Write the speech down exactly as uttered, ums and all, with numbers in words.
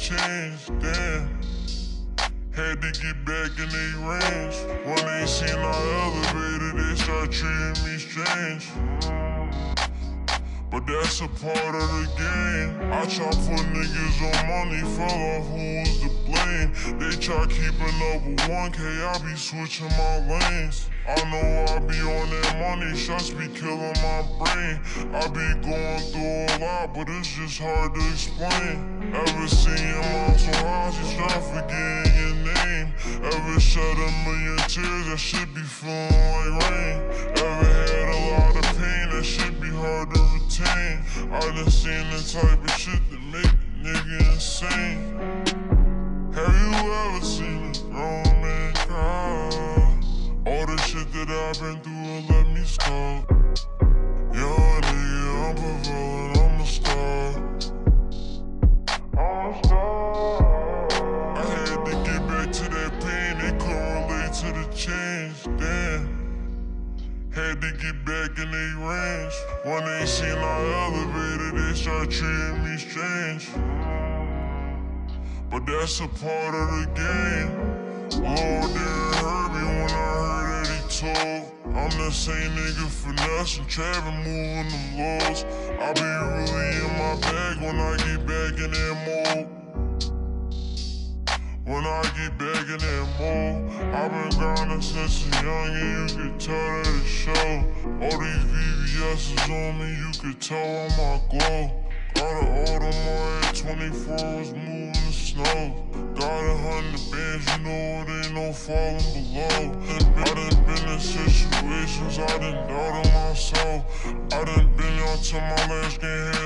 change, damn. Had to get back in they range. When they seen our elevator, they start treating me strange. But that's a part of the game. I try put niggas on money, fell off, who was to blame? They try keeping up with one K, I be switching my lanes. I know I be on that money, shots be killing my brain. I be going through a lot, but it's just hard to explain. Ever seen your mom so high, she start forgetting your name. Ever shed a million tears, that shit be feeling like rain. Ever had a lot of pain, that shit be hard to retain. I done seen the type of shit that make a nigga insane. Have you ever seen a grown man cry? All the shit that I've been through will let me stop. Young nigga, I'm prevailing, I'm a star. I'm a star. I had to get back to that pain, they couldn't relate to the change, damn. Had to get back in they range. When they seen our elevator, they start treating me strange. But that's a part of the game. Lord didn't hurt me when I heard that he told. I'm the same nigga finessing, trapping, moving them laws. I be really in my bag when I get back in that mode. When I get back in that mode, I've been grinding since a young and you can tell that it show. All these V V S's on me, you can tell on my glow. Got an Audemars at twenty-four, was moving the snow. Got a hundred bands, you know it ain't no falling below. I done been in situations I done doubted myself. I done been on to my last game.